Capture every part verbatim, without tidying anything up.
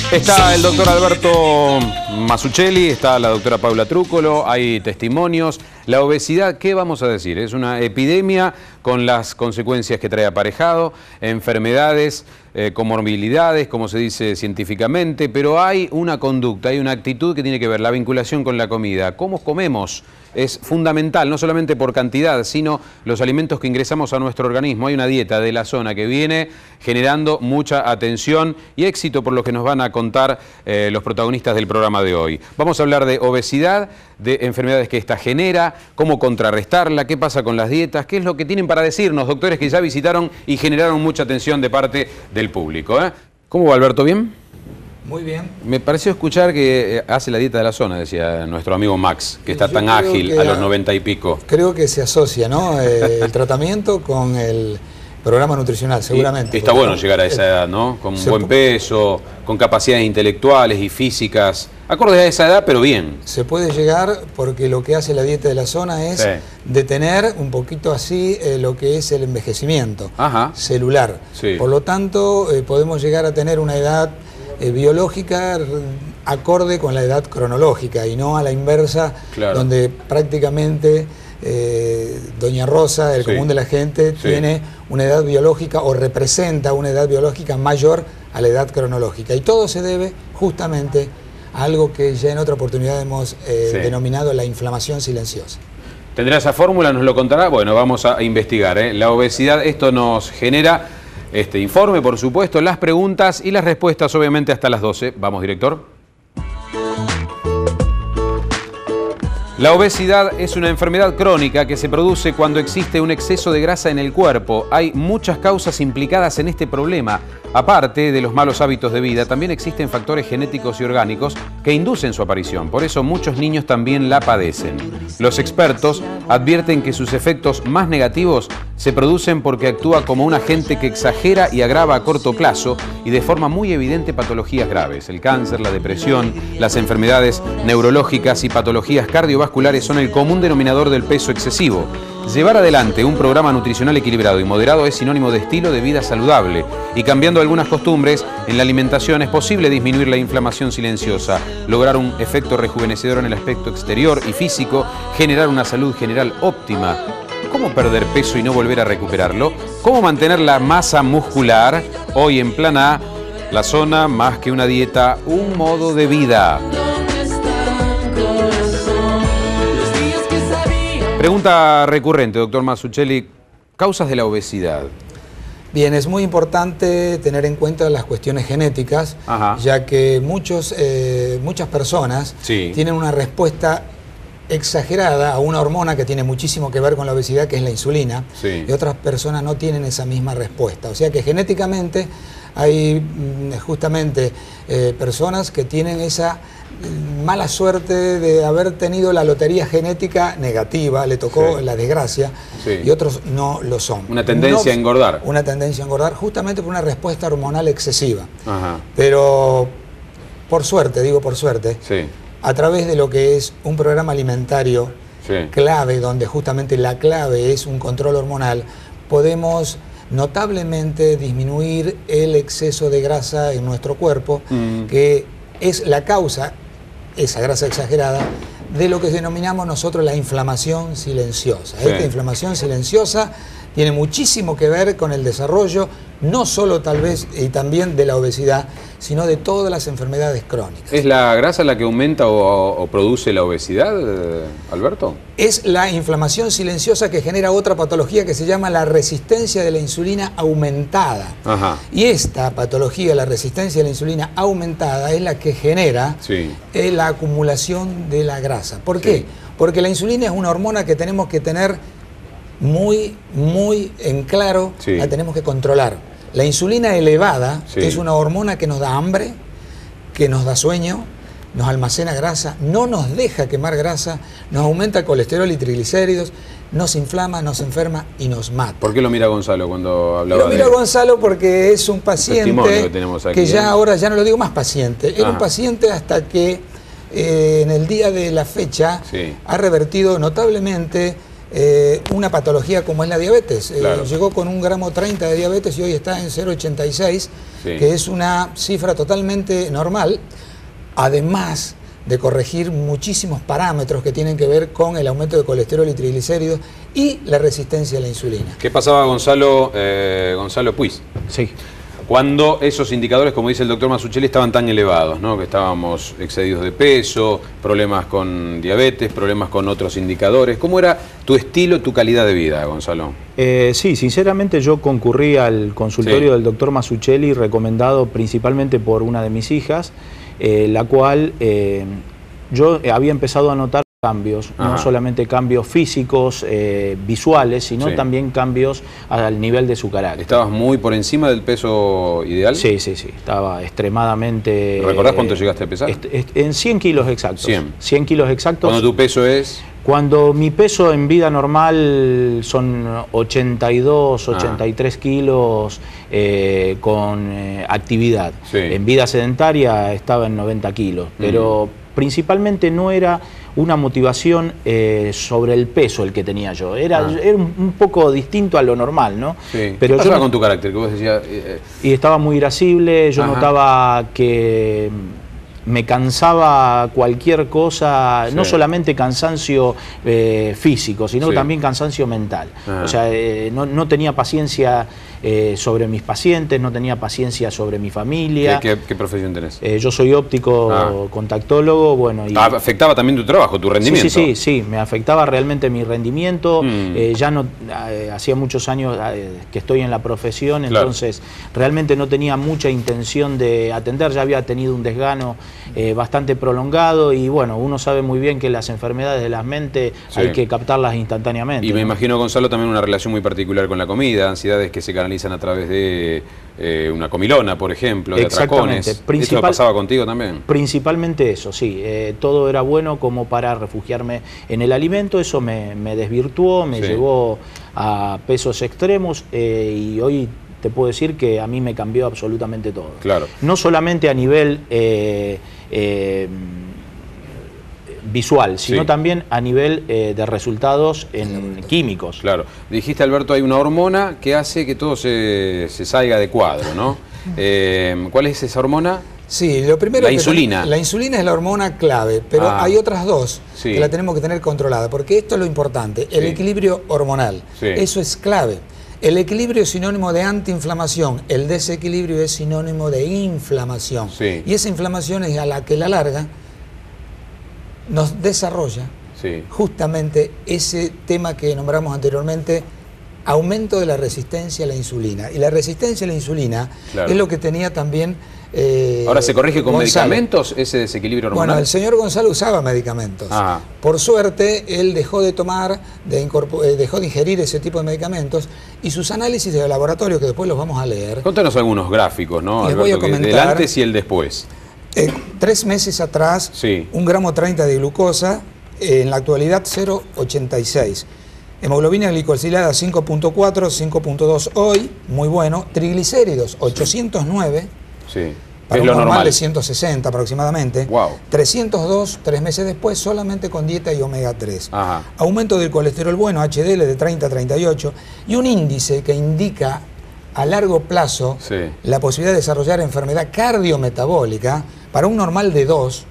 Está el doctor Alberto Mazzucchelli, está la doctora Paula Trúcolo, hay testimonios. La obesidad, ¿qué vamos a decir? Es una epidemia con las consecuencias que trae aparejado, enfermedades, eh, comorbilidades, como se dice científicamente, pero hay una conducta, hay una actitud que tiene que ver la vinculación con la comida. ¿Cómo comemos? Es fundamental, no solamente por cantidad, sino los alimentos que ingresamos a nuestro organismo. Hay una dieta de la zona que viene generando mucha atención y éxito, por lo que nos van a contar eh, los protagonistas del programa de hoy. Vamos a hablar de obesidad, de enfermedades que esta genera, cómo contrarrestarla, qué pasa con las dietas, qué es lo que tienen para decirnos, doctores que ya visitaron y generaron mucha atención de parte del público, ¿eh? ¿Cómo va, Alberto? ¿Bien? Muy bien. Me pareció escuchar que hace la dieta de la zona, decía nuestro amigo Max, que está Yo tan ágil a los noventa y pico. Creo que se asocia, ¿no? Eh, el tratamiento con el programa nutricional, seguramente. Y está bueno llegar a esa edad, ¿no? Con buen peso, con capacidades intelectuales y físicas, acordes a esa edad, pero bien. Se puede llegar porque lo que hace la dieta de la zona es sí. detener un poquito así eh, lo que es el envejecimiento Ajá. celular. Sí. Por lo tanto, eh, podemos llegar a tener una edad Eh, biológica acorde con la edad cronológica y no a la inversa, claro. donde prácticamente eh, Doña Rosa, el sí. común de la gente, sí. tiene una edad biológica o representa una edad biológica mayor a la edad cronológica. Y todo se debe justamente a algo que ya en otra oportunidad hemos eh, sí. denominado la inflamación silenciosa. ¿Tendrá esa fórmula? ¿Nos lo contará? Bueno, vamos a investigar, ¿eh? La obesidad, esto nos genera este informe, por supuesto, las preguntas y las respuestas, obviamente, hasta las doce. Vamos, director. La obesidad es una enfermedad crónica que se produce cuando existe un exceso de grasa en el cuerpo. Hay muchas causas implicadas en este problema. Aparte de los malos hábitos de vida, también existen factores genéticos y orgánicos que inducen su aparición. Por eso muchos niños también la padecen. Los expertos advierten que sus efectos más negativos se producen porque actúa como un agente que exagera y agrava a corto plazo y de forma muy evidente patologías graves. El cáncer, la depresión, las enfermedades neurológicas y patologías cardiovasculares son el común denominador del peso excesivo. Llevar adelante un programa nutricional equilibrado y moderado es sinónimo de estilo de vida saludable y cambiando algunas costumbres en la alimentación es posible disminuir la inflamación silenciosa, lograr un efecto rejuvenecedor en el aspecto exterior y físico, generar una salud general óptima. ¿Cómo perder peso y no volver a recuperarlo? ¿Cómo mantener la masa muscular? Hoy en Plan A, la zona más que una dieta, un modo de vida. Pregunta recurrente, doctor Mazzucchelli, causas de la obesidad. Bien, es muy importante tener en cuenta las cuestiones genéticas, Ajá. ya que muchos, eh, muchas personas sí. tienen una respuesta exagerada a una hormona que tiene muchísimo que ver con la obesidad, que es la insulina, sí. y otras personas no tienen esa misma respuesta. O sea que genéticamente hay justamente eh, personas que tienen esa mala suerte de haber tenido la lotería genética negativa, le tocó sí. la desgracia, sí. y otros no lo son. Una tendencia no, a engordar. Una tendencia a engordar justamente por una respuesta hormonal excesiva. Ajá. Pero por suerte, digo por suerte, sí. a través de lo que es un programa alimentario sí. clave, donde justamente la clave es un control hormonal, podemos notablemente disminuir el exceso de grasa en nuestro cuerpo, mm. que es la causa, esa grasa exagerada, de lo que denominamos nosotros la inflamación silenciosa. Sí. Esta inflamación silenciosa tiene muchísimo que ver con el desarrollo, no solo tal vez y también de la obesidad, sino de todas las enfermedades crónicas. ¿Es la grasa la que aumenta o, o produce la obesidad, Alberto? Es la inflamación silenciosa que genera otra patología que se llama la resistencia de la insulina aumentada. Ajá. Y esta patología, la resistencia de la insulina aumentada, es la que genera sí. eh, la acumulación de la grasa. ¿Por qué? Sí. Porque la insulina es una hormona que tenemos que tener muy, muy en claro, sí. la tenemos que controlar. La insulina elevada sí. es una hormona que nos da hambre, que nos da sueño, nos almacena grasa, no nos deja quemar grasa, nos aumenta el colesterol y triglicéridos, nos inflama, nos enferma y nos mata. ¿Por qué lo mira Gonzalo cuando hablaba de...? Lo mira Gonzalo porque es un paciente que, tenemos aquí, que ya ¿eh? ahora ya no lo digo más paciente, era Ajá. un paciente hasta que eh, en el día de la fecha sí. ha revertido notablemente eh, una patología como es la diabetes. Claro. Eh, llegó con un gramo treinta de diabetes y hoy está en cero coma ochenta y seis, sí. que es una cifra totalmente normal, además de corregir muchísimos parámetros que tienen que ver con el aumento de colesterol y triglicéridos y la resistencia a la insulina. ¿Qué pasaba, Gonzalo, eh, Gonzalo Puig? Sí. Cuando esos indicadores, como dice el doctor Mazzucchelli, estaban tan elevados, ¿no? Que estábamos excedidos de peso, problemas con diabetes, problemas con otros indicadores. ¿Cómo era tu estilo, tu calidad de vida, Gonzalo? Eh, sí, sinceramente yo concurrí al consultorio sí. del doctor Mazzucchelli, recomendado principalmente por una de mis hijas, eh, la cual eh, yo había empezado a notar cambios, Ajá. no solamente cambios físicos, eh, visuales, sino sí. también cambios al nivel de su carácter. ¿Estabas muy por encima del peso ideal? Sí, sí, sí, estaba extremadamente... ¿Recordás cuánto llegaste a pesar? Est est en cien kilos exactos. cien. cien kilos exactos. ¿Cuándo tu peso es? Cuando mi peso en vida normal son ochenta y dos, ochenta y tres ah. kilos eh, con eh, actividad. Sí. En vida sedentaria estaba en noventa kilos, pero mm. principalmente no era una motivación eh, sobre el peso el que tenía yo. Era, ah. era un, un poco distinto a lo normal, ¿no? Sí. Pero ¿Qué pasaba yo, con tu carácter? Que vos decías, eh, y estaba muy irascible, yo Ajá. notaba que me cansaba cualquier cosa, sí. no solamente cansancio eh, físico, sino sí. también cansancio mental. Ajá. O sea, eh, no, no tenía paciencia eh, sobre mis pacientes, no tenía paciencia sobre mi familia. ¿Qué, qué, qué profesión tenés? Eh, yo soy óptico ah. contactólogo, bueno... Y... ¿Afectaba también tu trabajo, tu rendimiento? Sí, sí, sí, sí, me afectaba realmente mi rendimiento. Mm. Eh, ya no, eh, hacía muchos años eh, que estoy en la profesión, claro. entonces realmente no tenía mucha intención de atender, ya había tenido un desgano Eh, bastante prolongado y bueno, uno sabe muy bien que las enfermedades de la mente sí. hay que captarlas instantáneamente. Y me ¿no? imagino, Gonzalo, también una relación muy particular con la comida, ansiedades que se canalizan a través de eh, una comilona, por ejemplo, de atracones. Principal, ¿Esto pasaba contigo también? Principalmente eso, sí. Eh, todo era bueno como para refugiarme en el alimento, eso me, me desvirtuó, me sí. llevó a pesos extremos eh, y hoy te puedo decir que a mí me cambió absolutamente todo. Claro. No solamente a nivel eh, eh, visual, sino sí. también a nivel eh, de resultados en químicos. Claro. Dijiste, Alberto, hay una hormona que hace que todo se, se salga de cuadro, ¿no? eh, ¿Cuál es esa hormona? Sí, lo primero la que insulina. La insulina es la hormona clave, pero ah, hay otras dos sí. que la tenemos que tener controlada, porque esto es lo importante, el sí. equilibrio hormonal. Sí. Eso es clave. El equilibrio es sinónimo de antiinflamación, el desequilibrio es sinónimo de inflamación. Sí. Y esa inflamación es a la que la larga nos desarrolla sí. justamente ese tema que nombramos anteriormente, aumento de la resistencia a la insulina. Y la resistencia a la insulina claro. es lo que tenía también eh, ¿Ahora se corrige con Gonzalo. medicamentos ese desequilibrio hormonal? Bueno, el señor Gonzalo usaba medicamentos. Ah. Por suerte, él dejó de tomar, de eh, dejó de ingerir ese tipo de medicamentos y sus análisis de laboratorio, que después los vamos a leer. Contanos algunos gráficos, ¿no? Les Alberto, voy a comentar. El antes y el después. Eh, tres meses atrás, sí. un gramo treinta de glucosa, eh, en la actualidad cero coma ochenta y seis. Hemoglobina glicosilada cinco punto cuatro, cinco punto dos hoy, muy bueno. Triglicéridos ochocientos nueve, sí. para es un lo normal, normal de ciento sesenta aproximadamente. Wow. trescientos dos, tres meses después, solamente con dieta y omega tres. Ajá. Aumento del colesterol bueno, H D L de treinta a treinta y ocho, y un índice que indica a largo plazo sí. la posibilidad de desarrollar enfermedad cardiometabólica para un normal de dos.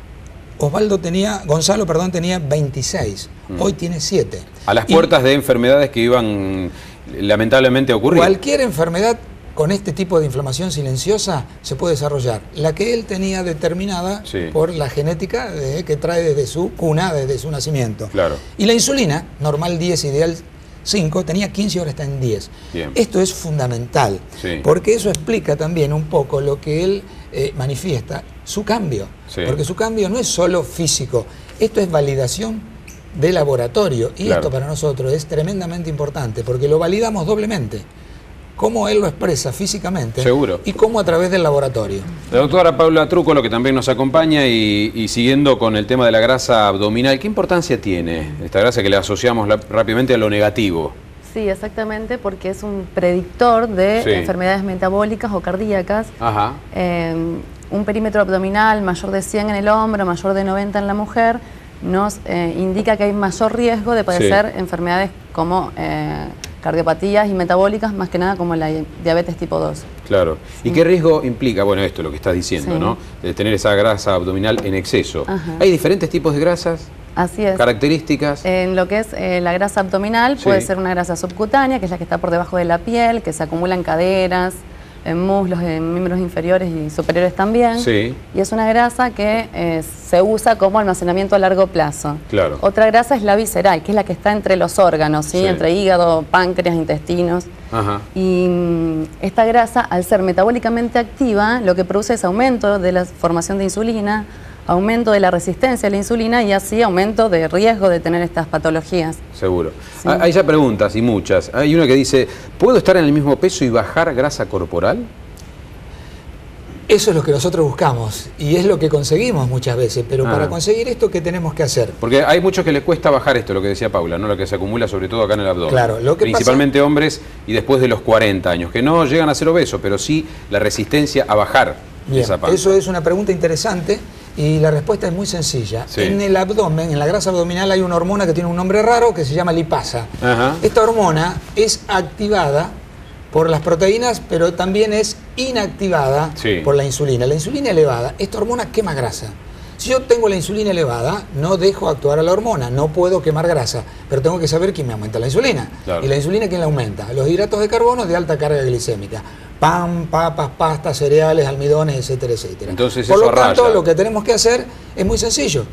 Osvaldo tenía, Gonzalo, perdón, tenía veintiséis, mm. hoy tiene siete. A las puertas y, de enfermedades que iban lamentablemente a ocurrir. Cualquier enfermedad con este tipo de inflamación silenciosa se puede desarrollar. La que él tenía determinada sí. por la genética de, que trae desde su cuna, desde su nacimiento. Claro. Y la insulina, normal diez, ideal cinco, tenía quince y ahora está en diez. Bien. Esto es fundamental, sí. porque eso explica también un poco lo que él eh, manifiesta, su cambio. Sí. Porque su cambio no es solo físico, esto es validación de laboratorio. Y claro. esto para nosotros es tremendamente importante, porque lo validamos doblemente. Cómo él lo expresa físicamente. Seguro. Y cómo a través del laboratorio. La doctora Paula Trúcolo, que también nos acompaña, y, y siguiendo con el tema de la grasa abdominal, ¿qué importancia tiene esta grasa que le asociamos la, rápidamente a lo negativo? Sí, exactamente, porque es un predictor de sí. enfermedades metabólicas o cardíacas. Ajá. Eh, un perímetro abdominal mayor de cien en el hombre, mayor de noventa en la mujer, nos eh, indica que hay mayor riesgo de padecer sí. enfermedades como eh, cardiopatías y metabólicas, más que nada como la diabetes tipo dos. Claro. ¿Y sí. qué riesgo implica, bueno, esto lo que estás diciendo, sí. ¿no? De tener esa grasa abdominal en exceso. Ajá. ¿Hay diferentes tipos de grasas? Así es. ¿Características? En lo que es eh, la grasa abdominal, sí. puede ser una grasa subcutánea, que es la que está por debajo de la piel, que se acumula en caderas, en muslos, en miembros inferiores y superiores también. Sí. Y es una grasa que eh, se usa como almacenamiento a largo plazo. Claro. Otra grasa es la visceral, que es la que está entre los órganos, ¿sí? Sí. Entre hígado, páncreas, intestinos. Ajá. Y mm, esta grasa, al ser metabólicamente activa, lo que produce es aumento de la formación de insulina, aumento de la resistencia a la insulina y así aumento de riesgo de tener estas patologías. Seguro. Sí. Hay ya preguntas y muchas. Hay una que dice, ¿puedo estar en el mismo peso y bajar grasa corporal? Eso es lo que nosotros buscamos y es lo que conseguimos muchas veces, pero ah. para conseguir esto, ¿qué tenemos que hacer? Porque hay muchos que les cuesta bajar esto, lo que decía Paula, ¿no? Lo que se acumula sobre todo acá en el abdomen. Claro, lo que Principalmente pasa... hombres y después de los cuarenta años, que no llegan a ser obesos, pero sí la resistencia a bajar Bien, esa panza. Eso es una pregunta interesante. Y la respuesta es muy sencilla. Sí. En el abdomen, en la grasa abdominal, hay una hormona que tiene un nombre raro que se llama lipasa. Ajá. Esta hormona es activada por las proteínas, pero también es inactivada sí. por la insulina. La insulina elevada, esta hormona quema grasa. Si yo tengo la insulina elevada, no dejo actuar a la hormona, no puedo quemar grasa, pero tengo que saber quién me aumenta la insulina. Claro. ¿Y la insulina quién la aumenta? Los hidratos de carbono de alta carga glicémica. Pan, papas, pastas, cereales, almidones, etcétera, etcétera. Entonces, Por eso lo tanto, raya. lo que tenemos que hacer es muy sencillo.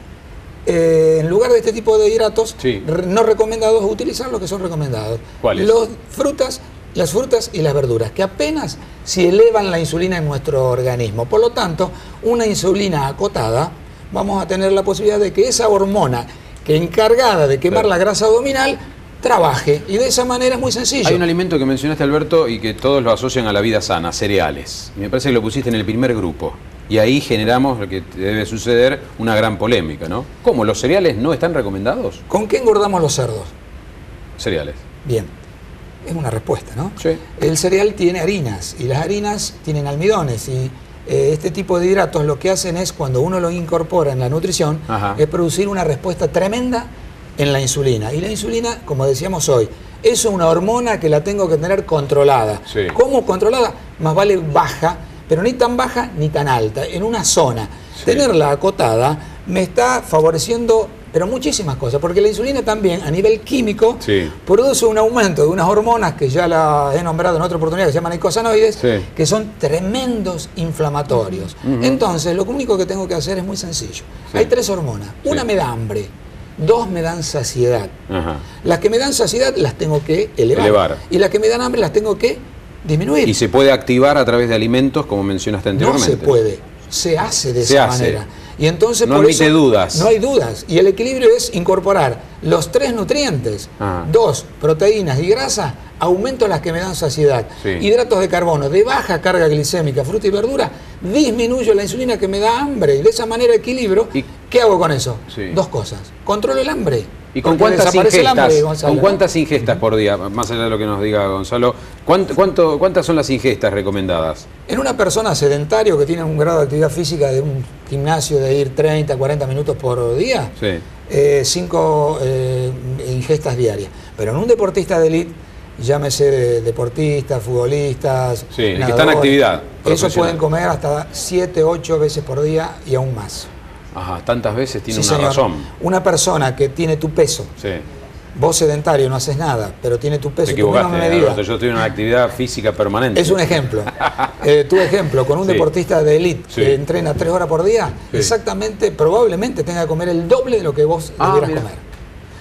Eh, en lugar de este tipo de hidratos sí. no recomendados, utilizar lo que son recomendados. ¿Cuáles? Los frutas, las frutas y las verduras, que apenas si elevan la insulina en nuestro organismo. Por lo tanto, una insulina acotada, vamos a tener la posibilidad de que esa hormona que encargada de quemar sí. la grasa abdominal trabaje, y de esa manera es muy sencillo. Hay un alimento que mencionaste, Alberto, y que todos lo asocian a la vida sana, cereales. Me parece que lo pusiste en el primer grupo. Y ahí generamos lo que debe suceder, una gran polémica, ¿no? ¿Cómo? ¿Los cereales no están recomendados? ¿Con qué engordamos los cerdos? Cereales. Bien. Es una respuesta, ¿no? Sí. El cereal tiene harinas, y las harinas tienen almidones, y eh, este tipo de hidratos lo que hacen es, cuando uno lo incorpora en la nutrición, Ajá. es producir una respuesta tremenda en la insulina. Y la insulina, como decíamos hoy, es una hormona que la tengo que tener controlada. Sí. ¿Cómo controlada? Más vale baja, pero ni tan baja ni tan alta, en una zona. Sí. Tenerla acotada me está favoreciendo, pero muchísimas cosas, porque la insulina también, a nivel químico, sí. produce un aumento de unas hormonas que ya las he nombrado en otra oportunidad, que se llaman eicosanoides, sí. que son tremendos inflamatorios. Uh-huh. Entonces, lo único que tengo que hacer es muy sencillo. Sí. Hay tres hormonas. Una sí. me da hambre. Dos me dan saciedad. Ajá. Las que me dan saciedad las tengo que elevar. elevar. Y las que me dan hambre las tengo que disminuir. ¿Y se puede activar a través de alimentos, como mencionaste anteriormente? No se puede. Se hace de se esa hace. manera. Y entonces, no por admite eso, dudas. No hay dudas. Y el equilibrio es incorporar los tres nutrientes, ah. dos, proteínas y grasa, aumento las que me dan saciedad, sí. hidratos de carbono de baja carga glicémica, fruta y verdura, disminuyo la insulina que me da hambre, y de esa manera equilibro. ¿Y qué hago con eso? Sí. Dos cosas. Controlo el hambre. ¿Y con cuántas ingestas, hambre, Gonzalo, ¿con cuántas ¿no? ingestas por día? Más allá de lo que nos diga Gonzalo, ¿cuánto, cuánto, ¿cuántas son las ingestas recomendadas? En una persona sedentario que tiene un grado de actividad física de un gimnasio de ir treinta, cuarenta minutos por día, sí. eh, cinco eh, ingestas diarias. Pero en un deportista de élite, llámese de deportistas, futbolistas, sí, nadadores, que están en actividad. Esos pueden comer hasta siete, ocho veces por día y aún más. Ajá, tantas veces tiene sí, una señor. razón. Una persona que tiene tu peso, sí. vos sedentario no haces nada, pero tiene tu peso, te equivocaste, tu misma medida. Alberto, yo estoy en una actividad física permanente. Es un ejemplo. eh, tu ejemplo, con un sí. deportista de élite sí. que entrena tres horas por día, sí. exactamente, probablemente tenga que comer el doble de lo que vos ah, debieras mira. comer.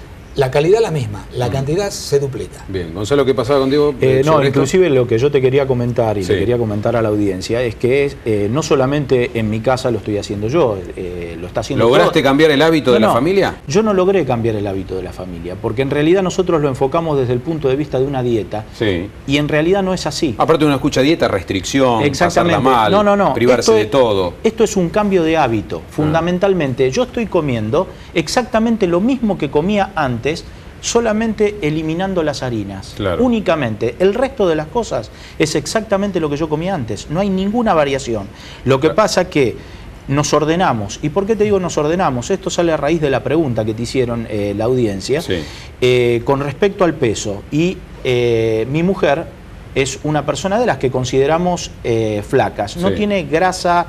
La calidad la misma, la cantidad se duplica. Bien, Gonzalo, ¿qué pasaba contigo? Eh, no, inclusive esto? Lo que yo te quería comentar y sí. le quería comentar a la audiencia es que es, eh, no solamente en mi casa lo estoy haciendo yo, eh, lo está haciendo ¿Lograste todo. cambiar el hábito no, de la no, familia? Yo no logré cambiar el hábito de la familia, porque en realidad nosotros lo enfocamos desde el punto de vista de una dieta sí. y en realidad no es así. Aparte uno escucha dieta, restricción, pasarla mal, no, no, no. privarse esto de es, todo. Esto es un cambio de hábito. Fundamentalmente, ah. yo estoy comiendo exactamente lo mismo que comía antes, solamente eliminando las harinas, claro. únicamente. El resto de las cosas es exactamente lo que yo comía antes, no hay ninguna variación. Lo que claro. pasa que nos ordenamos. ¿Y por qué te digo nos ordenamos? Esto sale a raíz de la pregunta que te hicieron eh, la audiencia, sí. eh, con respecto al peso. Y eh, mi mujer es una persona de las que consideramos eh, flacas. No sí. tiene grasa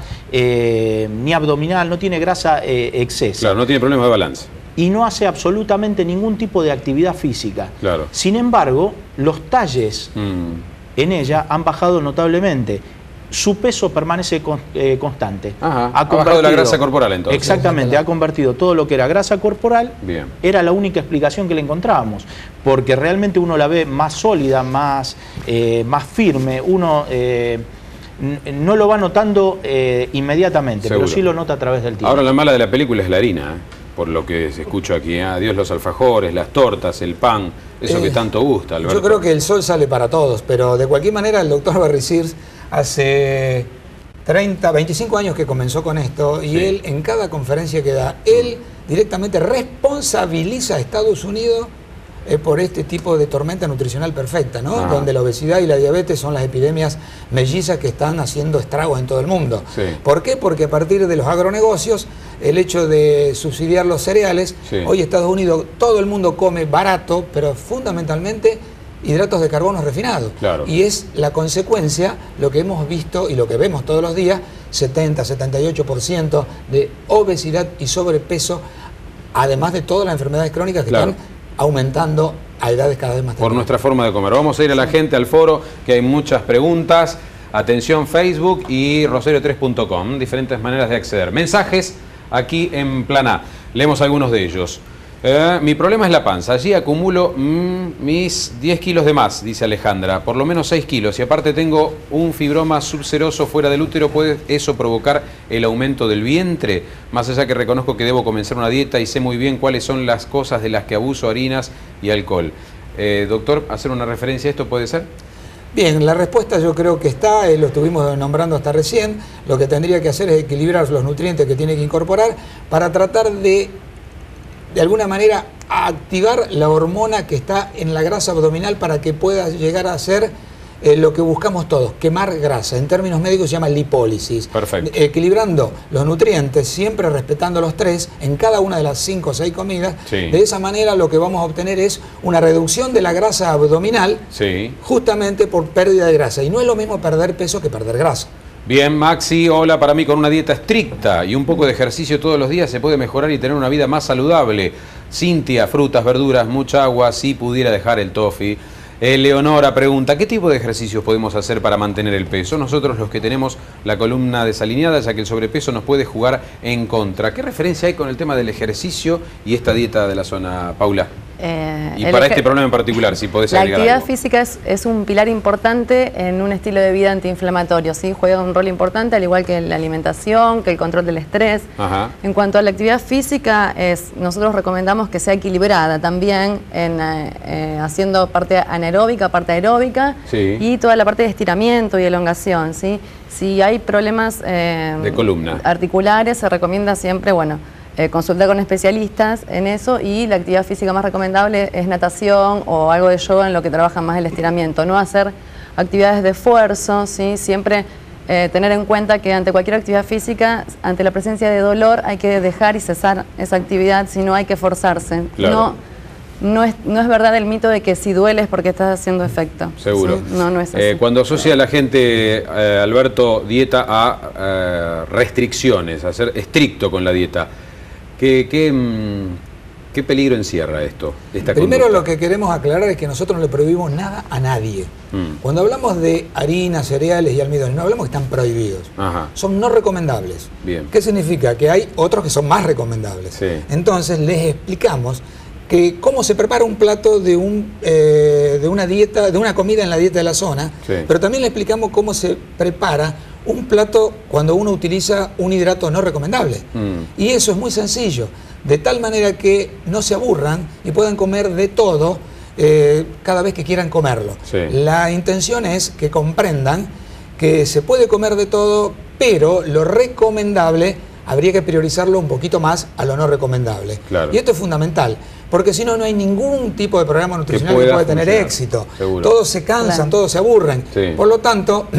eh, ni abdominal, no tiene grasa eh, excesa. Claro, no tiene problemas de balance. Y no hace absolutamente ningún tipo de actividad física. Claro. Sin embargo, los talles mm. en ella han bajado notablemente. Su peso permanece con, eh, constante. Ajá, ha, ha bajado la grasa corporal entonces. Exactamente, ha convertido todo lo que era grasa corporal, Bien. era la única explicación que le encontrábamos, porque realmente uno la ve más sólida, más, eh, más firme, uno eh, no lo va notando eh, inmediatamente, Seguro. pero sí lo nota a través del tiempo. Ahora la mala de la película es la harina, ¿eh? Por lo que se escucha aquí, ¿eh? Adiós los alfajores, las tortas, el pan, eso eh, que tanto gusta, Alberto. Yo creo que el sol sale para todos, pero de cualquier manera el doctor Barry Sears hace treinta, veinticinco años que comenzó con esto y sí. él en cada conferencia que da, él directamente responsabiliza a Estados Unidos eh, por este tipo de tormenta nutricional perfecta, ¿no? Ah. Donde la obesidad y la diabetes son las epidemias mellizas que están haciendo estragos en todo el mundo. Sí. ¿Por qué? Porque a partir de los agronegocios, el hecho de subsidiar los cereales, sí. hoy Estados Unidos, todo el mundo come barato, pero fundamentalmente hidratos de carbono refinados. Claro. Y es la consecuencia, lo que hemos visto y lo que vemos todos los días, setenta, setenta y ocho por ciento de obesidad y sobrepeso, además de todas las enfermedades crónicas que claro. están aumentando a edades cada vez más tarde. Por nuestra forma de comer. Vamos a ir a la gente, al foro, que hay muchas preguntas. Atención, Facebook y rosario tres punto com, diferentes maneras de acceder. Mensajes aquí en Plan A. Leemos algunos de ellos. Eh, mi problema es la panza. Allí acumulo mm, mis diez kilos de más, dice Alejandra. Por lo menos seis kilos. Y aparte tengo un fibroma subseroso fuera del útero. ¿Puede eso provocar el aumento del vientre? Más allá que reconozco que debo comenzar una dieta y sé muy bien cuáles son las cosas de las que abuso, harinas y alcohol. Eh, doctor, ¿hacer una referencia a esto puede ser? Bien, la respuesta yo creo que está, eh, lo estuvimos nombrando hasta recién. Lo que tendría que hacer es equilibrar los nutrientes que tiene que incorporar para tratar de de alguna manera a activar la hormona que está en la grasa abdominal para que pueda llegar a ser eh, lo que buscamos todos, quemar grasa. En términos médicos se llama lipólisis. Perfecto. Equilibrando los nutrientes, siempre respetando los tres en cada una de las cinco o seis comidas. Sí. De esa manera lo que vamos a obtener es una reducción de la grasa abdominal, sí. justamente por pérdida de grasa. Y no es lo mismo perder peso que perder grasa. Bien, Maxi, hola, para mí con una dieta estricta y un poco de ejercicio todos los días se puede mejorar y tener una vida más saludable. Cintia, frutas, verduras, mucha agua, si pudiera dejar el toffee. Eh, Leonora pregunta, ¿qué tipo de ejercicios podemos hacer para mantener el peso? Nosotros los que tenemos la columna desalineada, ya que el sobrepeso nos puede jugar en contra. ¿Qué referencia hay con el tema del ejercicio y esta dieta de la zona, Paula? Eh, y para este problema en particular, si podés agregar algo. La actividad física es, es un pilar importante en un estilo de vida antiinflamatorio, ¿sí? Juega un rol importante, al igual que la alimentación, que el control del estrés. Ajá. En cuanto a la actividad física, es, nosotros recomendamos que sea equilibrada también, en, eh, haciendo parte anaeróbica, parte aeróbica, sí. y toda la parte de estiramiento y elongación, ¿sí? Si hay problemas eh, de columna articulares, se recomienda siempre, bueno, Eh, consultar con especialistas en eso, y la actividad física más recomendable es natación o algo de yoga en lo que trabaja más el estiramiento. No hacer actividades de esfuerzo, ¿sí? Siempre eh, tener en cuenta que ante cualquier actividad física, ante la presencia de dolor, hay que dejar y cesar esa actividad, si no hay que forzarse. Claro. No, no, es, no es verdad el mito de que si duele es porque estás haciendo efecto. Seguro. ¿Sí? No, no es así. Eh, cuando asocia la gente, eh, Alberto, dieta a eh, restricciones, a ser estricto con la dieta, ¿Qué, qué, ¿Qué peligro encierra esto? Esta Primero conducta? Lo que queremos aclarar es que nosotros no le prohibimos nada a nadie. Mm. Cuando hablamos de harinas, cereales y almidones, no hablamos que están prohibidos. Ajá. Son no recomendables. Bien. ¿Qué significa? Que hay otros que son más recomendables. Sí. Entonces les explicamos que cómo se prepara un plato de, un, eh, de una dieta, de una comida en la dieta de la zona, sí. pero también le explicamos cómo se prepara un plato cuando uno utiliza un hidrato no recomendable. Mm. Y eso es muy sencillo, de tal manera que no se aburran y puedan comer de todo eh, cada vez que quieran comerlo. Sí. La intención es que comprendan que se puede comer de todo, pero lo recomendable habría que priorizarlo un poquito más a lo no recomendable. Claro. Y esto es fundamental, porque si no, no hay ningún tipo de programa nutricional que, que pueda tener éxito. Seguro. Todos se cansan, claro. todos se aburren. Sí. Por lo tanto,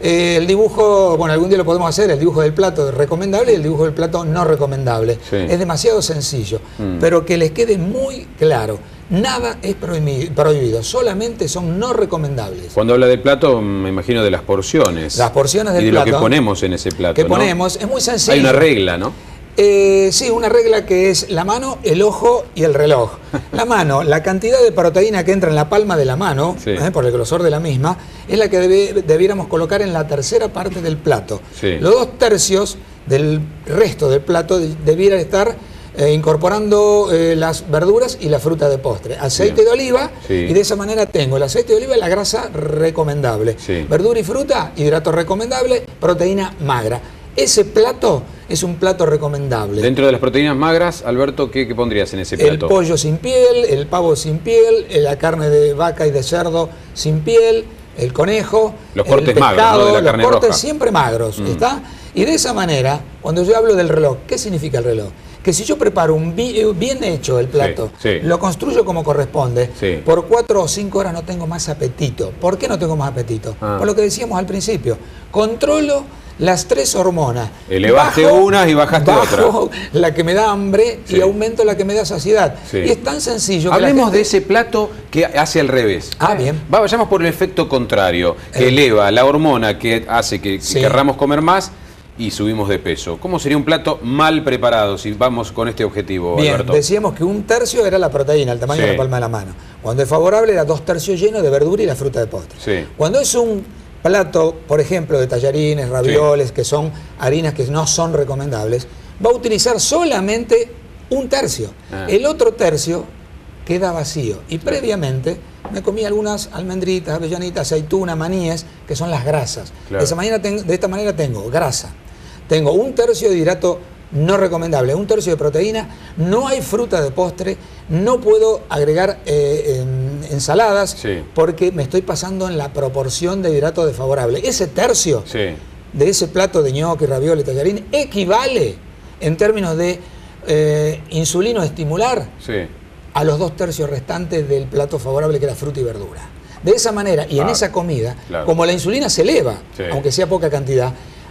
Eh, el dibujo, bueno, algún día lo podemos hacer, el dibujo del plato recomendable y el dibujo del plato no recomendable. Sí. Es demasiado sencillo, mm. pero que les quede muy claro. Nada es prohibido, solamente son no recomendables. Cuando habla del plato, me imagino de las porciones. Las porciones del plato. Y de plato, lo que ponemos en ese plato, que ¿no? ponemos, es muy sencillo. Hay una regla, ¿no? Eh, sí, una regla que es la mano, el ojo y el reloj. La mano, la cantidad de proteína que entra en la palma de la mano, sí. eh, por el grosor de la misma, es la que debe, debiéramos colocar en la tercera parte del plato. Sí. Los dos tercios del resto del plato debieran estar eh, incorporando eh, las verduras y la fruta de postre. Aceite Bien. de oliva, sí. y de esa manera tengo el aceite de oliva y la grasa recomendable. Sí. Verdura y fruta, hidrato recomendable, proteína magra. Ese plato es un plato recomendable. Dentro de las proteínas magras, Alberto, ¿qué, qué pondrías en ese plato? El pollo sin piel, el pavo sin piel, la carne de vaca y de cerdo sin piel, el conejo, los cortes el pescado, magros, ¿no? De la carne los cortes roja. siempre magros, mm. ¿está? Y de esa manera, cuando yo hablo del reloj, ¿qué significa el reloj? Que si yo preparo un bien hecho el plato, sí, sí. lo construyo como corresponde, sí. por cuatro o cinco horas no tengo más apetito. ¿Por qué no tengo más apetito? Ah. Por lo que decíamos al principio, controlo las tres hormonas. Elevaste bajo, unas y bajaste bajo otra. La que me da hambre sí. y aumento la que me da saciedad. Sí. Y es tan sencillo. Hablemos gente... de ese plato que hace al revés. Ah, bien. Vayamos por el efecto contrario, que el... eleva la hormona que hace que sí. querramos comer más y subimos de peso. ¿Cómo sería un plato mal preparado si vamos con este objetivo, Bien, Alberto? Decíamos que un tercio era la proteína, el tamaño sí. de la palma de la mano. Cuando es favorable era dos tercios llenos de verdura y la fruta de postre. Sí. Cuando es un plato, por ejemplo, de tallarines, ravioles, sí. que son harinas que no son recomendables, va a utilizar solamente un tercio. Ah. El otro tercio queda vacío. Y previamente me comí algunas almendritas, avellanitas, aceituna, maníes, que son las grasas. Claro. De, esa manera tengo, de esta manera tengo grasa. Tengo un tercio de hidrato no recomendable, un tercio de proteína, no hay fruta de postre, no puedo agregar eh, en, ensaladas sí. porque me estoy pasando en la proporción de hidrato desfavorable. Ese tercio sí. de ese plato de ñoqui, ravioli, tallarín equivale en términos de eh, insulino estimular sí. a los dos tercios restantes del plato favorable que era fruta y verdura. De esa manera, y ah, en esa comida, claro. como la insulina se eleva, sí. aunque sea poca cantidad,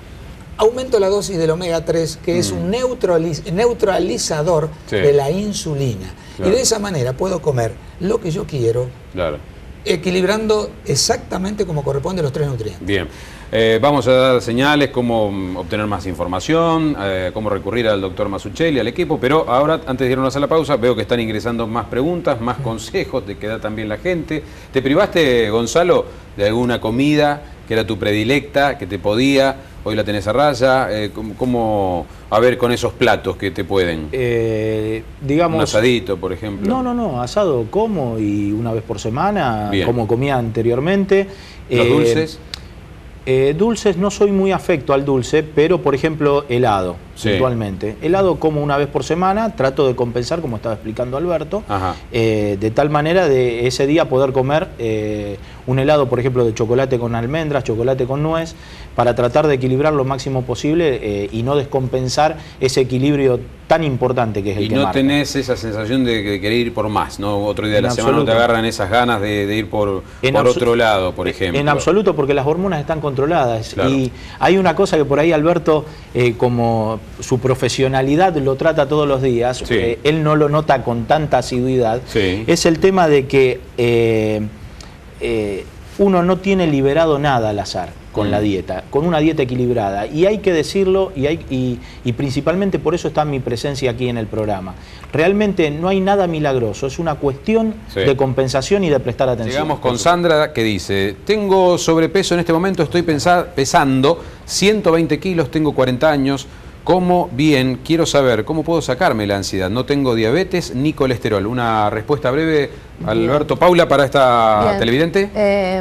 aumento la dosis del omega tres, que mm. es un neutraliz neutralizador sí. de la insulina. Claro. Y de esa manera puedo comer lo que yo quiero, claro. equilibrando exactamente como corresponde los tres nutrientes. Bien. Eh, vamos a dar señales, cómo obtener más información, eh, cómo recurrir al doctor Masuccelli, al equipo, pero ahora, antes de irnos a la pausa, veo que están ingresando más preguntas, más consejos de que da también la gente. ¿Te privaste, Gonzalo, de alguna comida que era tu predilecta, que te podía, hoy la tenés a raya? Eh, ¿Cómo, a ver, con esos platos que te pueden? Eh, digamos, un asadito, por ejemplo. No, no, no, asado como y una vez por semana, Bien. como comía anteriormente. ¿Los eh, dulces? Eh, dulces, no soy muy afecto al dulce, pero por ejemplo helado, sí. puntualmente. Helado como una vez por semana, trato de compensar, como estaba explicando Alberto, eh, de tal manera de ese día poder comer eh, un helado, por ejemplo, de chocolate con almendras, chocolate con nuez, para tratar de equilibrar lo máximo posible eh, y no descompensar ese equilibrio tan importante que es el y que no marca. Tenés esa sensación de, de querer ir por más, ¿no? Otro día de la semana no te agarran esas ganas de, de ir por, por otro lado, por ejemplo. En absoluto, porque las hormonas están controladas. Claro. Y hay una cosa que por ahí Alberto, eh, como su profesionalidad lo trata todos los días, sí. eh, él no lo nota con tanta asiduidad, sí. es el tema de que eh, eh, uno no tiene liberado nada al azar con mm. la dieta, con una dieta equilibrada, y hay que decirlo, y, hay, y, y principalmente por eso está mi presencia aquí en el programa. Realmente no hay nada milagroso, es una cuestión sí. de compensación y de prestar atención. Llegamos con Sandra, que dice: tengo sobrepeso en este momento, estoy pesando ciento veinte kilos, tengo cuarenta años, como bien, quiero saber cómo puedo sacarme la ansiedad, no tengo diabetes ni colesterol. Una respuesta breve, Alberto. Paula, para esta bien. televidente. Eh...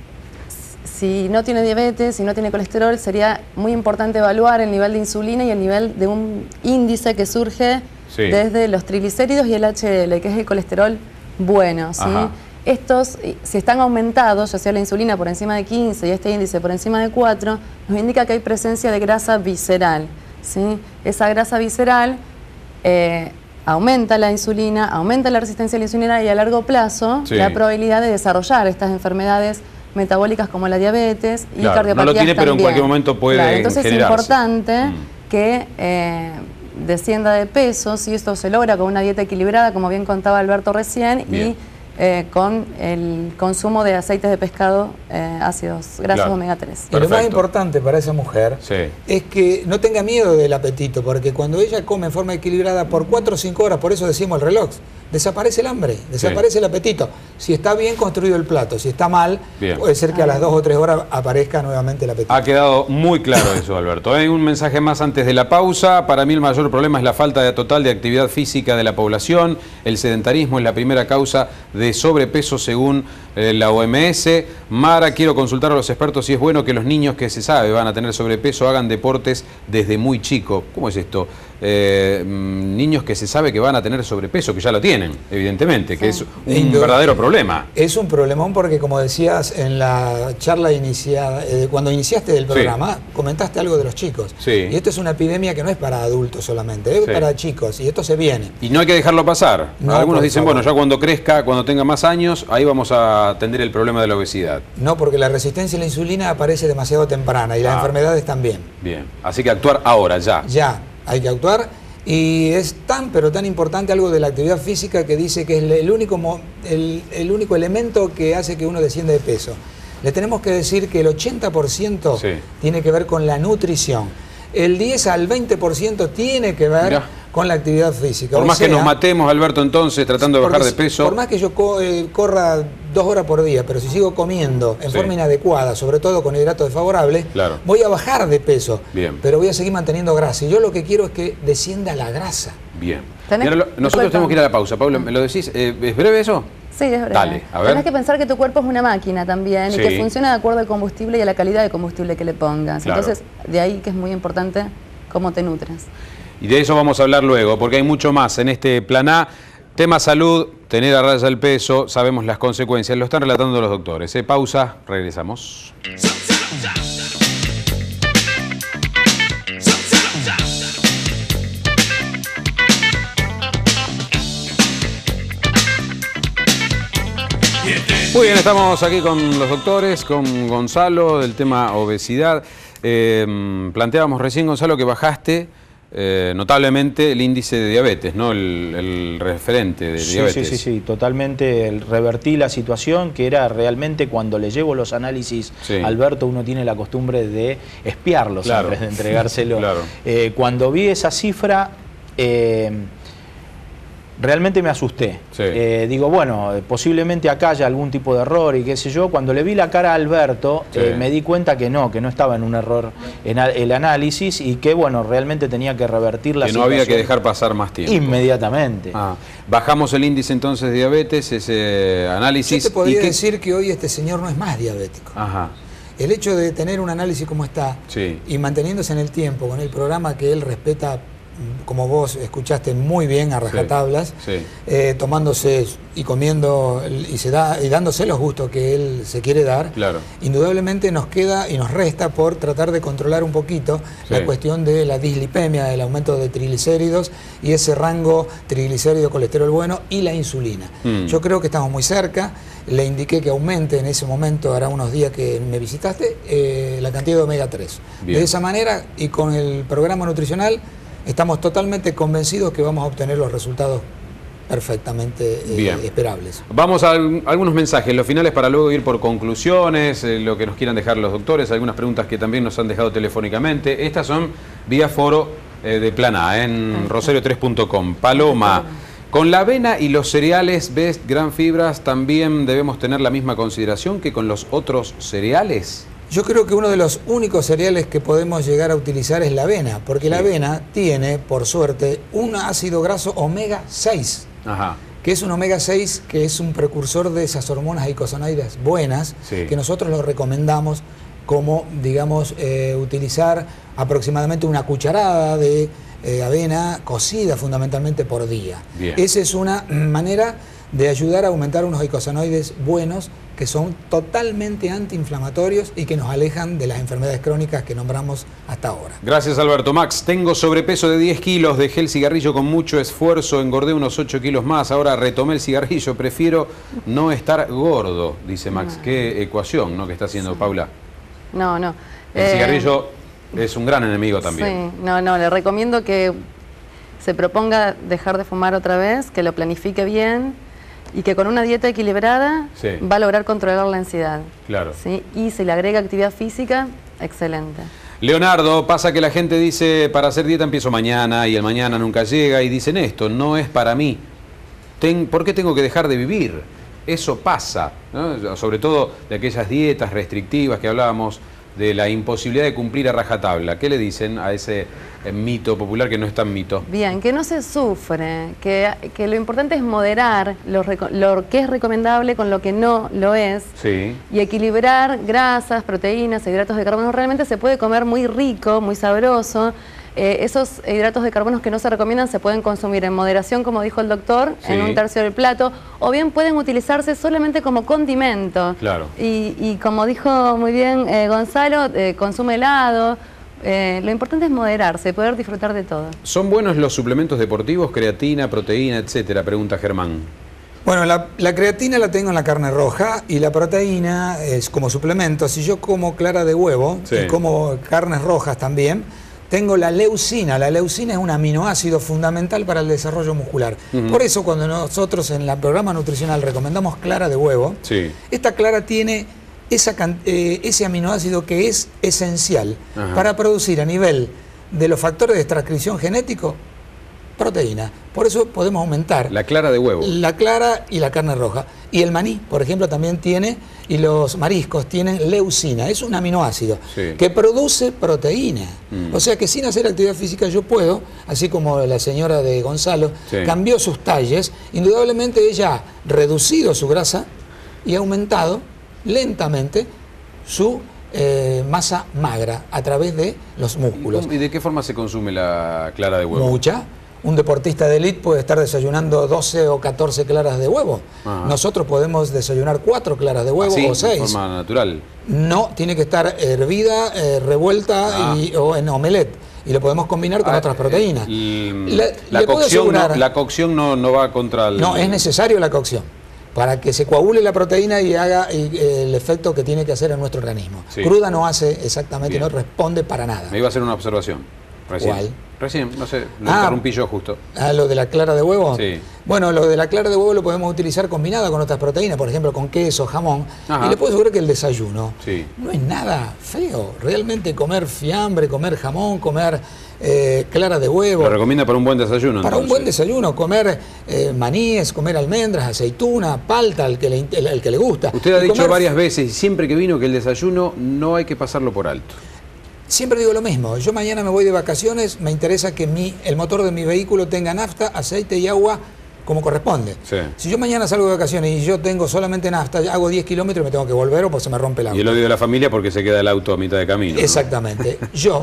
Si no tiene diabetes, si no tiene colesterol, sería muy importante evaluar el nivel de insulina y el nivel de un índice que surge sí. desde los triglicéridos y el H D L, que es el colesterol bueno, ¿sí? Estos, si están aumentados, ya sea la insulina por encima de quince y este índice por encima de cuatro, nos indica que hay presencia de grasa visceral, ¿sí? Esa grasa visceral eh, aumenta la insulina, aumenta la resistencia a la insulina y a largo plazo sí. la probabilidad de desarrollar estas enfermedades metabólicas como la diabetes y claro, cardiopatías no lo tiene, también. pero en cualquier momento puede claro, entonces generarse. es importante mm. que eh, descienda de peso, si esto se logra con una dieta equilibrada, como bien contaba Alberto recién, bien. y eh, con el consumo de aceites de pescado eh, ácidos grasos claro. omega tres. Y lo más importante para esa mujer sí. es que no tenga miedo del apetito, porque cuando ella come en forma equilibrada por cuatro o cinco horas, por eso decimos el reloj, desaparece el hambre, desaparece sí. el apetito. Si está bien construido el plato, si está mal, bien. puede ser que a las dos o tres horas aparezca nuevamente el apetito. Ha quedado muy claro eso, Alberto. Hay un mensaje más antes de la pausa. Para mí el mayor problema es la falta de total de actividad física de la población. El sedentarismo es la primera causa de sobrepeso según eh, la O M S. Mara, quiero consultar a los expertos si es bueno que los niños que se sabe van a tener sobrepeso hagan deportes desde muy chico. ¿Cómo es esto? Eh, niños que se sabe que van a tener sobrepeso, que ya lo tienen, evidentemente, que sí. es un Indo verdadero problema. Es un problemón porque, como decías en la charla iniciada, eh, cuando iniciaste el programa, sí. comentaste algo de los chicos. Sí. Y esto es una epidemia que no es para adultos solamente, es sí. para chicos, y esto se viene. Y no hay que dejarlo pasar. No, algunos dicen, favor. bueno, ya cuando crezca, cuando tenga más años, ahí vamos a atender el problema de la obesidad. No, porque la resistencia a la insulina aparece demasiado temprana y las ah. enfermedades también. Bien, así que actuar ahora, ya. Ya. Hay que actuar, y es tan pero tan importante algo de la actividad física que dice que es el único, el, el único elemento que hace que uno descienda de peso. Le tenemos que decir que el ochenta por ciento sí. tiene que ver con la nutrición, el diez al veinte por ciento tiene que ver Mirá. con la actividad física. Por o más sea, que nos matemos, Alberto, entonces, tratando de bajar de peso. Por más que yo co eh, corra dos horas por día, pero si sigo comiendo en sí. forma inadecuada, sobre todo con hidratos desfavorables, claro. voy a bajar de peso, Bien. pero voy a seguir manteniendo grasa. Y yo lo que quiero es que descienda la grasa. Bien. Lo, nosotros tenemos que ir a la pausa. Pablo, ¿me lo decís? Eh, ¿Es breve eso? Sí, es breve. Dale, a ver. Tenés que pensar que tu cuerpo es una máquina también sí. y que funciona de acuerdo al combustible y a la calidad de combustible que le pongas. Claro. Entonces, de ahí que es muy importante cómo te nutres. Y de eso vamos a hablar luego, porque hay mucho más en este Plan A. Tema salud, tener a raya el peso, sabemos las consecuencias, lo están relatando los doctores. ¿eh? Pausa, regresamos. Muy bien, estamos aquí con los doctores, con Gonzalo, del tema obesidad. Eh, planteábamos recién, Gonzalo, que bajaste eh, notablemente el índice de diabetes, ¿no? El, el referente de sí, diabetes. Sí, sí, sí, totalmente. El, revertí la situación, que era realmente cuando le llevo los análisis sí. a Alberto, uno tiene la costumbre de espiarlos claro. antes de entregárselo. claro. eh, cuando vi esa cifra... Eh, realmente me asusté. Sí. Eh, digo, bueno, posiblemente acá haya algún tipo de error y qué sé yo. Cuando le vi la cara a Alberto, sí. eh, me di cuenta que no, que no estaba en un error en el análisis y que, bueno, realmente tenía que revertir la que situación. Que no había que dejar pasar más tiempo. Inmediatamente. Ah. Bajamos el índice entonces de diabetes, ese análisis. Yo te podría ¿y decir que hoy este señor no es más diabético. Ajá. El hecho de tener un análisis como está sí. y manteniéndose en el tiempo con el programa que él respeta, como vos escuchaste muy bien a rajatablas, sí, sí. Eh, tomándose y comiendo y, se da, y dándose los gustos que él se quiere dar, claro. indudablemente nos queda y nos resta por tratar de controlar un poquito sí. la cuestión de la dislipemia, del aumento de triglicéridos y ese rango triglicérido-colesterol bueno y la insulina. Mm. Yo creo que estamos muy cerca. Le indiqué que aumente en ese momento, hará unos días que me visitaste, eh, la cantidad de omega tres. Bien. De esa manera y con el programa nutricional estamos totalmente convencidos que vamos a obtener los resultados perfectamente eh, esperables. Vamos a algunos mensajes, los finales, para luego ir por conclusiones, eh, lo que nos quieran dejar los doctores, algunas preguntas que también nos han dejado telefónicamente. Estas son vía foro eh, de Plan A, en rosario tres punto com. Paloma, con la avena y los cereales Best Gran Fibras, ¿también debemos tener la misma consideración que con los otros cereales? Yo creo que uno de los únicos cereales que podemos llegar a utilizar es la avena, porque sí. la avena tiene, por suerte, un ácido graso omega seis, Ajá. que es un omega seis que es un precursor de esas hormonas eicosanoides buenas, sí. que nosotros lo recomendamos como, digamos, eh, utilizar aproximadamente una cucharada de eh, avena cocida fundamentalmente por día. Bien. Esa es una manera de ayudar a aumentar unos eicosanoides buenos que son totalmente antiinflamatorios y que nos alejan de las enfermedades crónicas que nombramos hasta ahora. Gracias, Alberto. Max, tengo sobrepeso de diez kilos, dejé el cigarrillo con mucho esfuerzo, engordé unos ocho kilos más, ahora retomé el cigarrillo, prefiero no estar gordo, dice Max. No. Qué ecuación, ¿no?, que está haciendo, sí, Paula. No, no. El eh, cigarrillo es un gran enemigo también. Sí, no, no, le recomiendo que se proponga dejar de fumar otra vez, que lo planifique bien y que con una dieta equilibrada, sí, va a lograr controlar la ansiedad. Claro. ¿Sí? Y si le agrega actividad física, excelente. Leonardo, pasa que la gente dice, para hacer dieta empiezo mañana y el mañana nunca llega y dicen esto, no es para mí. Ten, ¿Por qué tengo que dejar de vivir? Eso pasa, ¿no? Sobre todo de aquellas dietas restrictivas que hablábamos, de la imposibilidad de cumplir a rajatabla. ¿Qué le dicen a ese mito popular que no es tan mito? Bien, que no se sufre, que, que lo importante es moderar lo, lo que es recomendable con lo que no lo es, sí, y equilibrar grasas, proteínas, hidratos de carbono. Realmente se puede comer muy rico, muy sabroso. Eh, esos hidratos de carbono que no se recomiendan se pueden consumir en moderación, como dijo el doctor, sí, en un tercio del plato, o bien pueden utilizarse solamente como condimento. Claro. Y, y como dijo muy bien eh, Gonzalo, eh, consume helado. Eh, lo importante es moderarse, poder disfrutar de todo. ¿Son buenos los suplementos deportivos, creatina, proteína, etcétera? Pregunta Germán. Bueno, la, la creatina la tengo en la carne roja y la proteína es como suplemento. Si yo como clara de huevo, sí, y como carnes rojas también, tengo la leucina. La leucina es un aminoácido fundamental para el desarrollo muscular. Uh-huh. Por eso cuando nosotros en el programa nutricional recomendamos clara de huevo, sí, esta clara tiene esa, eh, ese aminoácido que es esencial, uh-huh, para producir a nivel de los factores de transcripción genético proteína. Por eso podemos aumentar la clara de huevo, la clara y la carne roja. Y el maní, por ejemplo, también tiene, y los mariscos tienen leucina. Es un aminoácido, sí, que produce proteína. Mm. O sea que sin hacer actividad física yo puedo, así como la señora de Gonzalo, sí, cambió sus talles, indudablemente ella ha reducido su grasa y ha aumentado lentamente su eh, masa magra a través de los músculos. ¿Y de qué forma se consume la clara de huevo? Mucha. Un deportista de élite puede estar desayunando doce o catorce claras de huevo. Ajá. Nosotros podemos desayunar cuatro claras de huevo, ¿sí?, o seis. ¿De forma natural? No, tiene que estar hervida, eh, revuelta, ah, y, o en omelette. Y lo podemos combinar con ah, otras proteínas. Y la, la, cocción asegurar, no, la cocción no, no va contra el... No, es necesario la cocción para que se coagule la proteína y haga y, eh, el efecto que tiene que hacer en nuestro organismo. Sí. Cruda no hace exactamente, bien, no responde para nada. Me iba a hacer una observación. Recién. ¿Cuál? Recién, no sé, lo ah, interrumpí yo justo. Ah, ¿lo de la clara de huevo? Sí. Bueno, lo de la clara de huevo lo podemos utilizar combinada con otras proteínas, por ejemplo, con queso, jamón. Ajá. Y le puedo asegurar que el desayuno, sí, no es nada feo. Realmente comer fiambre, comer jamón, comer eh, clara de huevo. ¿Lo recomienda para un buen desayuno? Para entonces un buen desayuno, comer eh, maníes, comer almendras, aceituna, palta, al que le, el, el que le gusta. Usted ha y dicho comer... varias veces, y siempre que vino, que el desayuno no hay que pasarlo por alto. Siempre digo lo mismo, yo mañana me voy de vacaciones, me interesa que mi, el motor de mi vehículo tenga nafta, aceite y agua como corresponde. Sí. Si yo mañana salgo de vacaciones y yo tengo solamente nafta, hago diez kilómetros y me tengo que volver o pues se me rompe el auto. Y el odio de la familia porque se queda el auto a mitad de camino. Exactamente. ¿No? Yo,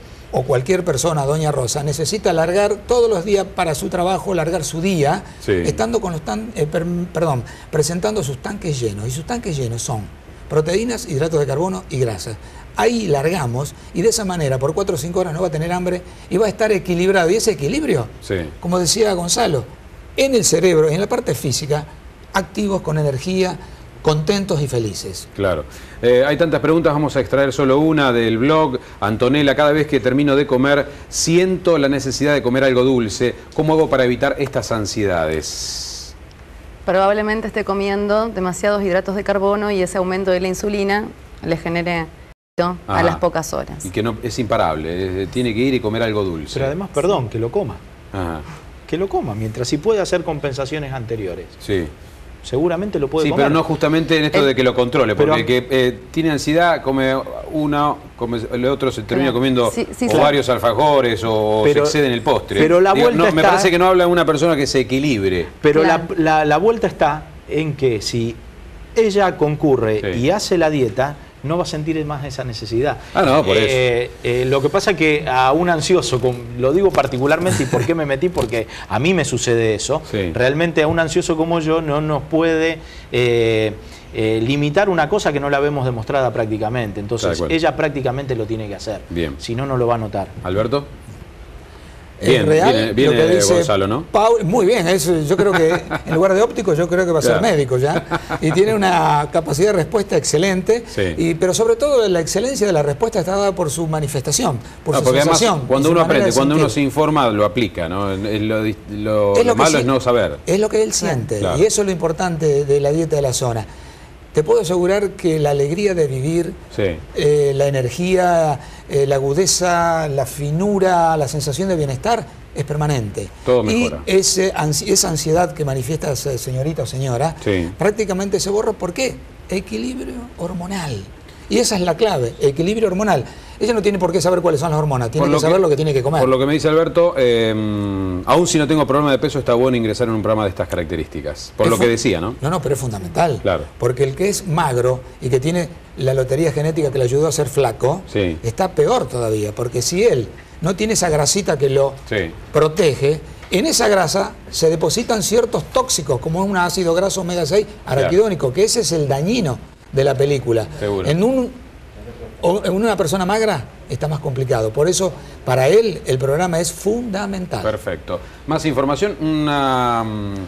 o cualquier persona, doña Rosa, necesita largar todos los días para su trabajo, largar su día, sí, estando con los tan, eh, per, perdón, presentando sus tanques llenos. Y sus tanques llenos son proteínas, hidratos de carbono y grasas. Ahí largamos y de esa manera por cuatro o cinco horas no va a tener hambre y va a estar equilibrado. Y ese equilibrio, sí, como decía Gonzalo, en el cerebro y en la parte física, activos, con energía, contentos y felices. Claro. Eh, hay tantas preguntas, vamos a extraer solo una del blog. Antonella, cada vez que termino de comer, siento la necesidad de comer algo dulce. ¿Cómo hago para evitar estas ansiedades? Probablemente esté comiendo demasiados hidratos de carbono y ese aumento de la insulina le genere a Ajá. las pocas horas. Y que no es imparable, es, tiene que ir y comer algo dulce. Pero además, perdón, que lo coma. Ajá. Que lo coma, mientras si puede hacer compensaciones anteriores. Sí. Seguramente lo puede sí, comer. Sí, pero no justamente en esto el, de que lo controle, porque el que eh, tiene ansiedad come una, come, el otro se termina claro. comiendo sí, sí, o claro. varios alfajores o pero, se excede en el postre. Pero la Digo, vuelta no, está, me parece que no habla de una persona que se equilibre. Pero claro. la, la, la vuelta está en que si ella concurre sí. y hace la dieta, no va a sentir más esa necesidad. Ah, no, por eh, eso. Eh, lo que pasa que a un ansioso, lo digo particularmente, ¿y por qué me metí? Porque a mí me sucede eso. Sí. Realmente a un ansioso como yo no nos puede eh, eh, limitar una cosa que no la vemos demostrada prácticamente. Entonces ella prácticamente lo tiene que hacer. Bien. Si no, no lo va a notar. ¿Alberto? Bien, real, viene, viene lo que dice Gonzalo, ¿no? Paul, muy bien, eso, yo creo que en lugar de óptico yo creo que va a claro. ser médico ya, y tiene una capacidad de respuesta excelente, sí. y, pero sobre todo la excelencia de la respuesta está dada por su manifestación, por no, su porque sensación. Además, cuando uno aprende, cuando uno se informa, lo aplica, ¿no? Lo, lo, es lo, lo malo sí, es no saber. Es lo que él siente, claro. y eso es lo importante de la dieta de la zona. Te puedo asegurar que la alegría de vivir, sí. eh, la energía, eh, la agudeza, la finura, la sensación de bienestar es permanente. Todo mejora. Y ese, esa ansiedad que manifiesta señorita o señora, sí. prácticamente se borra. ¿Por qué? Equilibrio hormonal. Y esa es la clave, equilibrio hormonal. Ella no tiene por qué saber cuáles son las hormonas, tiene que, que saber lo que tiene que comer. Por lo que me dice Alberto, eh, aún si no tengo problema de peso, está bueno ingresar en un programa de estas características. Por es lo que decía, ¿no? No, no, pero es fundamental. Claro. Porque el que es magro y que tiene la lotería genética que le ayudó a ser flaco, sí. está peor todavía. Porque si él no tiene esa grasita que lo sí. protege, en esa grasa se depositan ciertos tóxicos, como es un ácido graso omega seis araquidónico, claro. que ese es el dañino de la película. Seguro. En, un, en una persona magra está más complicado. Por eso, para él, el programa es fundamental. Perfecto. Más información, una,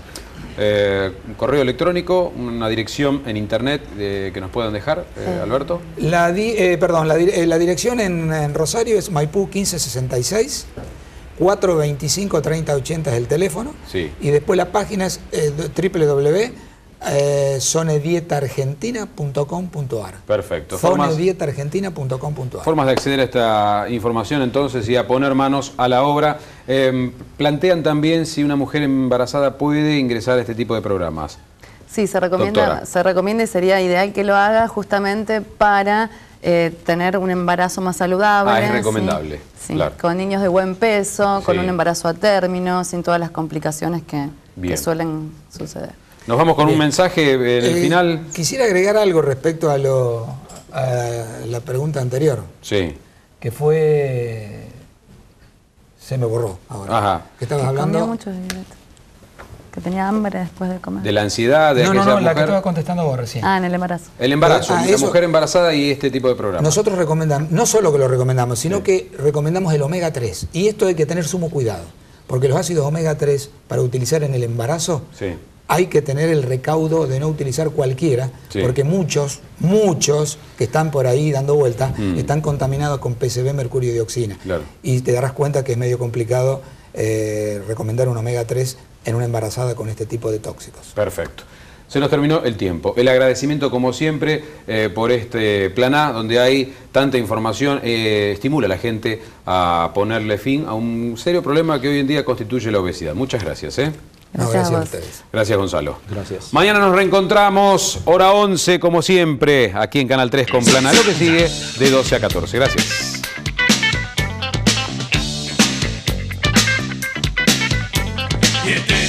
eh, un correo electrónico, una dirección en internet eh, que nos puedan dejar, eh, Alberto. La, di, eh, perdón, la, la dirección en, en Rosario es Maipú quince sesenta y seis. cuatro veinticinco treinta ochenta es el teléfono. Sí. Y después la página es eh, doble u doble u doble u punto zone dieta argentina punto com punto ar. Perfecto. zone dieta argentina punto com punto ar. Formas de acceder a esta información entonces y a poner manos a la obra. Eh, plantean también si una mujer embarazada puede ingresar a este tipo de programas. Sí, se recomienda, se recomienda y sería ideal que lo haga justamente para eh, tener un embarazo más saludable. Ah, es recomendable. Sí, sí, claro. Con niños de buen peso, con sí. un embarazo a término, sin todas las complicaciones que, que suelen suceder. Nos vamos con Bien. un mensaje en el eh, final. Quisiera agregar algo respecto a, lo, a la pregunta anterior. Sí. Que fue... Se me borró ahora. Ajá. ¿Qué estabas hablando? Comió mucho, que tenía hambre después de comer. De la ansiedad, de no, aquella no, no, mujer. la que estaba contestando vos recién. Ah, en el embarazo. El embarazo, ah, la eso, mujer embarazada y este tipo de programas. Nosotros recomendamos, no solo que lo recomendamos, sino sí. que recomendamos el omega tres. Y esto hay que tener sumo cuidado. Porque los ácidos omega tres, para utilizar en el embarazo, sí. hay que tener el recaudo de no utilizar cualquiera, sí. porque muchos, muchos que están por ahí dando vueltas, mm. están contaminados con P C B, mercurio y dioxina. Claro. Y te darás cuenta que es medio complicado eh, recomendar un omega tres en una embarazada con este tipo de tóxicos. Perfecto. Se nos terminó el tiempo. El agradecimiento, como siempre, eh, por este Plan A, donde hay tanta información, eh, estimula a la gente a ponerle fin a un serio problema que hoy en día constituye la obesidad. Muchas gracias. ¿eh? No, gracias a ustedes. Gracias, Gonzalo. Gracias. Mañana nos reencontramos, hora once, como siempre, aquí en Canal tres con Plan A. Lo que sigue de doce a catorce. Gracias. Yeah.